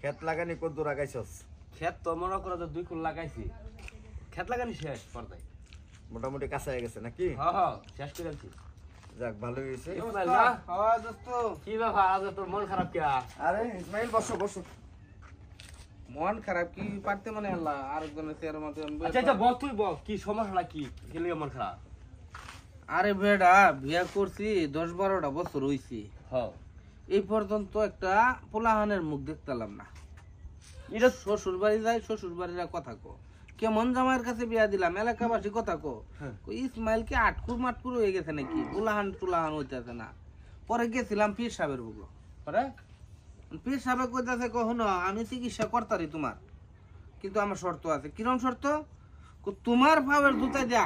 ক্ষেত লাগানি কত দূর লাগাইছস? ক্ষেত তো মনে করো যে 2 কুল লাগাইছি, ক্ষেত লাগানি শেষ পর্দায় মোটামুটি কাছে হয়ে গেছে নাকি? হ্যাঁ শেষ করে দিয়েছি। যাক ভালো হইছে। ইসমাইল না হ্যাঁ দোস্ত কি ব্যাপার আজ তোর মন খারাপ কি? আরে ইসমাইল বসো বসো। মন খারাপ কি পারতে মানে আল্লাহ আরেকজনের চেয়ারের মধ্যে। আচ্ছা আচ্ছা বল তুই বল কি সমস্যাটা কি গেলি মন খারাপ? আরে বেডা বিয়া করছি 10-12টা বছর হইছি। হ্যাঁ এই পর্যন্ত একটা পোলাহানের মুখ দেখতাম না। এটা শ্বশুর বাড়ি যায়, শ্বশুর বাড়িরা কথা কো কেমন জামাইয়ের কাছে বিয়া দিলাম, এলাকাবাসী কথা কো ইসমাইল কি আটকুর মাটকুর হয়ে গেছে নাকি, পোলাহান টুলাহান হইতেছে না। পরে গেছিলাম পীর সাহেবের বুকলো, পরে পীর সাহেব কইতাছে কখনো আমি চিকিৎসা করতারি তোমার, কিন্তু আমার শর্ত আছে। কিরম শর্ত? তোমার পাওয়ার জুতা যা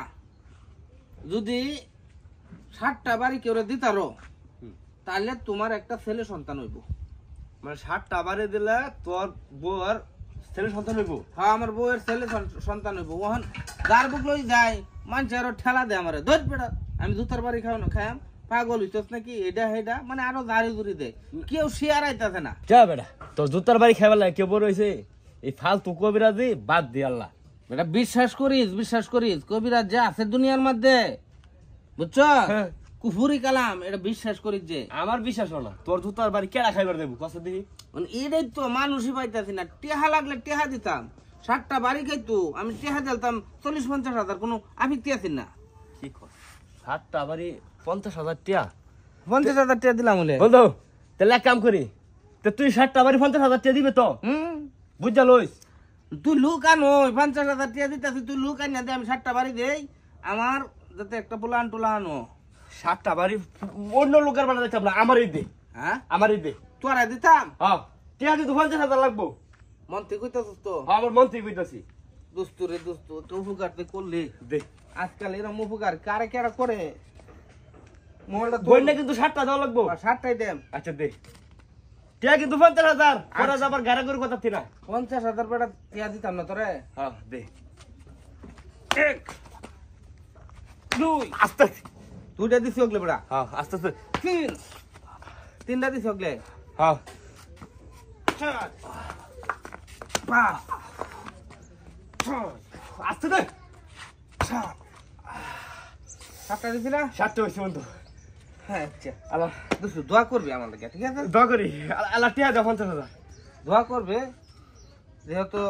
যদি 60টা বাড়ি কেউ দিতারো তাহলে তোমার একটা ছেলে সন্তান হইব। মানে 60টা বাড়ি দিলে তোর বউর ছেলে সন্তান হইব? হ্যাঁ আমার বউয়ের ছেলে সন্তান হইব। ওখান যার বুক লই যায় মানুষ আরো ঠেলা দেয় আমারে, ধর বেড়া আমি জুতার বাড়ি খাও না খায়াম পাগল হইতস নাকি, এটা হেডা মানে আরো জারি জুরি দেয়, কেউ শেয়ার আইতাছে না। যা বেটা তোর জুতার বাড়ি খাইবার লাগে কেউ বড় হইছে এই ফালতু কবিরাজি বাদ দি আল্লাহ। বেটা বিশ্বাস করিস কবিরাজ যে আছে দুনিয়ার মধ্যে বুঝছো, কুফুরি কালাম, এটা বিশ্বাস করিস যে। আমার বিশ্বাস না, তোর জুতার বাড়ি কেডা খাইবার দেবো কষ্ট দেখি? মানে এটাই তো মানুষই পাইতাছি না, টেহা লাগলে টেহা দিতাম। 60টা বাড়ি খাইতো আমি টেহা দিতাম 40-50 হাজার, কোনো আফিক্তি আছি না। কি কর 60টা বাড়ি 50,000 টাকা? 50,000 টাকা দিলাম বলে বন্ধু তাহলে এক কাম করি, তো তুই 60টা বাড়ি 50,000 টাকা দিবে তো? বুঝা লইস তুই লুক আনো 50,000 টাকা দিতাছি, তুই লুক আনি দে, আমি 60টা বাড়ি দেই আমার যাতে একটা পোলান টোলা আনো। 60টা বাড়ি অন্য লোকের বাড়ি দিতাম না, আমারই দে। হ্যাঁ আমারই দে। তোরা দিতাম? হ্যাঁ টাকা কিন্তু 50,000 লাগবো। মন থেকে কইতাছিস তো? হ্যাঁ আমার মন থেকে কইতাছি। দোস্ত রে দোস্ত তো উপকার তে করলি দে। আজকাল এরকম উপকার কারে কারা করে? মোবাইলটা বইনা কিন্তু 60টা দাও লাগবো। 60টাই দেম। আচ্ছা দে। টাকা কিন্তু 50,000 পরে যাবার গাড়া করে কথা তিনা। 50,000 টাকা টিয়া দিতাম না তোরে? হ্যাঁ দে। 1 2 আস্তে দুইটা দিছি ওগলে বড়া। হ্যাঁ আস্তে আস্তে 3টা দিছি ওগলে। হ্যাঁ 4 5 আস্তে দে। 7টা দিছি না? 7টা হইছে বন্ধু। হ্যাঁ আচ্ছা আল্লাহ দোস্ত দোয়া করবি আমার লাগে, ঠিক আছে? দোয়া করি আল্লাহ টাকা দাও 50,000। দোয়া করবে যেহেতু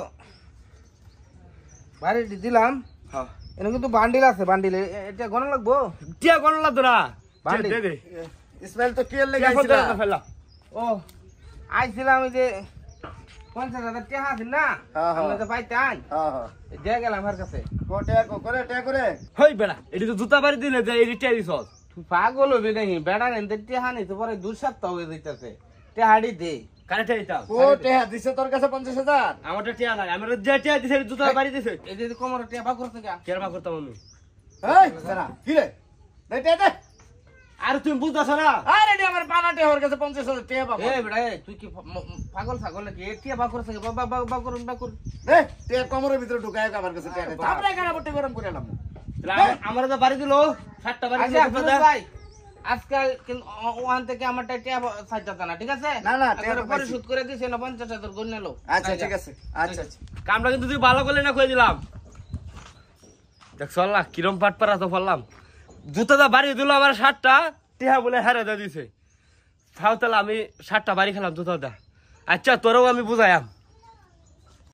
বাড়ি দিলাম। হ্যাঁ এনে কিন্তু বান্ডিল আছে, বান্ডিল এটা গণ লাগবো। টাকা কোন লাগতো না, বান্ডিল দে দে। ইসমাইল তো কি এর লাগি আইছিল? ফেলা ও আইছিলাম ওই যে 50,000 টাকা আছে না, আমরা তো পাইতাম। দিয়ে গেলাম আমার কাছে। টাকা করে হই বেড়া এটি তো জুতা বাড়ি দিলে যে এই টাকা দিছস। তুই পাগল হবি নাকি বেড়া? এনতে টেহা নেই তো পরে 2 সপ্তাহ হয়ে যাইতেছে, টেহাড়ি দে। কারেক্ট এইতাম ও টাকা দিছে তোর কাছে 50,000? আমারটা টাকা নাই, আমার যে টাকা দিছে জুতা বাড়ি দিছে। এই যে কোমর টেপা করতে গা কেরবা করতাম আমি? এই সারা কি রে দে দে। আর তুমি বুঝতাছ না? আরে রে আমার বানাটে ওর কাছে 50,000 টাকা পাবো। এ বেড়া তুই কি পাগল ছাগল নাকি? টেপা করতে গা বাবা করুন না করুন দে টাকা কমরের ভিতরে ঢুকায় আমার কাছে টাকা। তারপরে এখানে বটে গরম করে এলাম। আমার তো বাড়ি দিল 60টা বাড়ি আচ্ছা ভাই আজকাল কিন্তু ওখান থেকে আমারটা টেপা সাইজাতা না, ঠিক আছে? না না টাকা পরিশোধ করে দিছে না 50,000 গণ নিলো। আচ্ছা ঠিক আছে আচ্ছা আচ্ছা কামটা কিন্তু তুই ভালো করলে না কই দিলাম। দেখছ আল্লাহ কিরম পাট পারা তো বললাম, জুতাটা বাড়ি দিল আমার 60টা টিহা বলে হারে দিয়ে দিছে। তাও তাহলে আমি 60টা বাড়ি খেলাম জুতাটা। আচ্ছা তোরও আমি বুঝাইম।